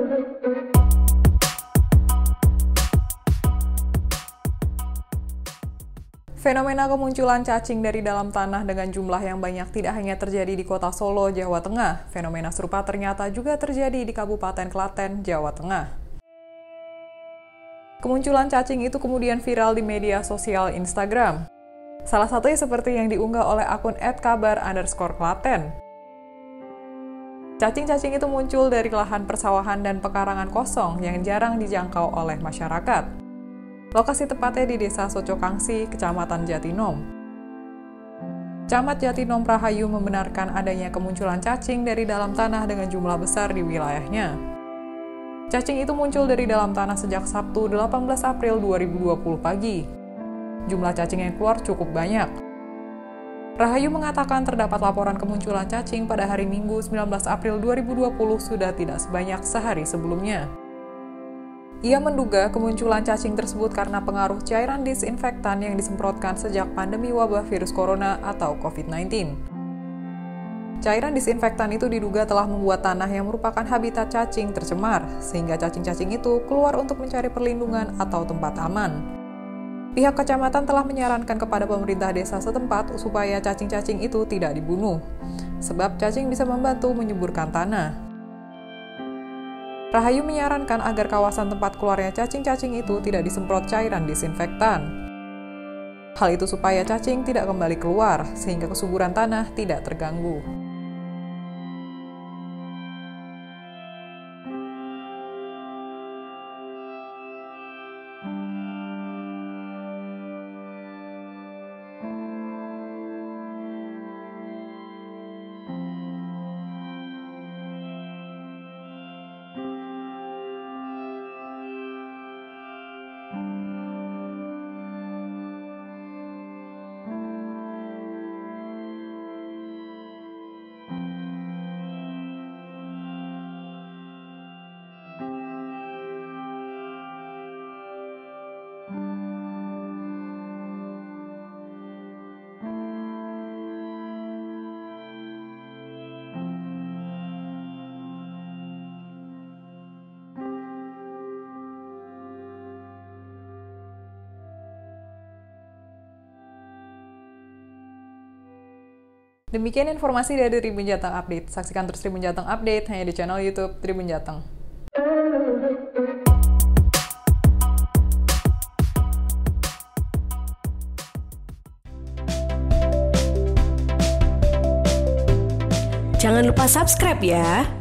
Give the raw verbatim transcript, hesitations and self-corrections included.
Fenomena kemunculan cacing dari dalam tanah dengan jumlah yang banyak tidak hanya terjadi di kota Solo, Jawa Tengah. Fenomena serupa ternyata juga terjadi di Kabupaten Klaten, Jawa Tengah. Kemunculan cacing itu kemudian viral di media sosial Instagram. Salah satunya seperti yang diunggah oleh akun et kabar underscore klaten. Cacing-cacing itu muncul dari lahan persawahan dan pekarangan kosong yang jarang dijangkau oleh masyarakat. Lokasi tepatnya di Desa Socokangsi, Kecamatan Jatinom. Camat Jatinom Rahayu membenarkan adanya kemunculan cacing dari dalam tanah dengan jumlah besar di wilayahnya. Cacing itu muncul dari dalam tanah sejak Sabtu delapan belas April dua ribu dua puluh pagi. Jumlah cacing yang keluar cukup banyak. Rahayu mengatakan terdapat laporan kemunculan cacing pada hari Minggu sembilan belas April dua ribu dua puluh sudah tidak sebanyak sehari sebelumnya. Ia menduga kemunculan cacing tersebut karena pengaruh cairan disinfektan yang disemprotkan sejak pandemi wabah virus corona atau covid sembilan belas. Cairan disinfektan itu diduga telah membuat tanah yang merupakan habitat cacing tercemar, sehingga cacing-cacing itu keluar untuk mencari perlindungan atau tempat aman. Pihak kecamatan telah menyarankan kepada pemerintah desa setempat supaya cacing-cacing itu tidak dibunuh, sebab cacing bisa membantu menyuburkan tanah. Rahayu menyarankan agar kawasan tempat keluarnya cacing-cacing itu tidak disemprot cairan disinfektan. Hal itu supaya cacing tidak kembali keluar, sehingga kesuburan tanah tidak terganggu. Demikian informasi dari Tribun Jateng Update. Saksikan terus Tribun Jateng Update hanya di channel YouTube Tribun Jateng. Jangan lupa subscribe ya.